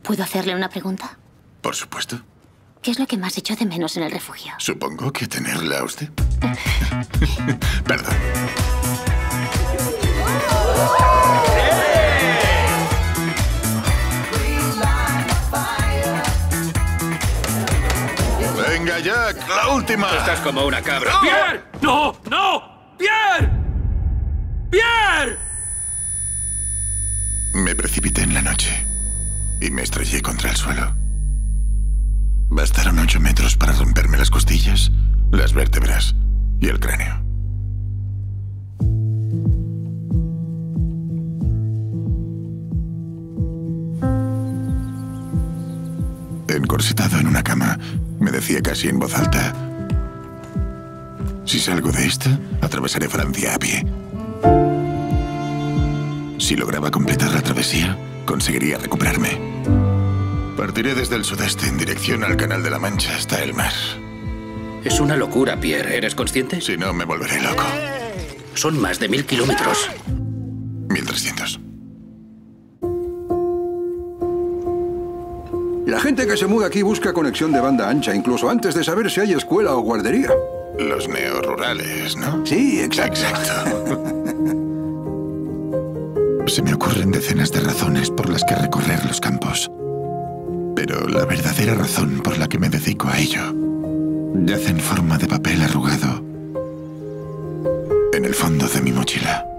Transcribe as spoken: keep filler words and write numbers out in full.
¿Puedo hacerle una pregunta? Por supuesto. ¿Qué es lo que más echó de menos en el refugio? Supongo que tenerla a usted. Perdón. Venga, Jack, la última. Estás como una cabra. ¡No! ¡Pierre! ¡No! ¡No! ¡Pierre! ¡Pierre! Me precipité en la noche y me estrellé contra el suelo. Bastaron ocho metros para romperme las costillas, las vértebras y el cráneo. Encorsetado en una cama, me decía casi en voz alta: si salgo de esta, atravesaré Francia a pie. Si lograba completar la travesía, conseguiría recuperarme. Partiré desde el sudeste en dirección al Canal de la Mancha hasta el mar. Es una locura, Pierre. ¿Eres consciente? Si no, me volveré loco. Son más de mil kilómetros. Mil trescientos. La gente que se muda aquí busca conexión de banda ancha, incluso antes de saber si hay escuela o guardería. Los neorurales, ¿no? Sí, exacto. Exacto. Se me ocurren decenas de razones por las que recorrer los campos. Pero la verdadera razón por la que me dedico a ello yace en forma de papel arrugado en el fondo de mi mochila.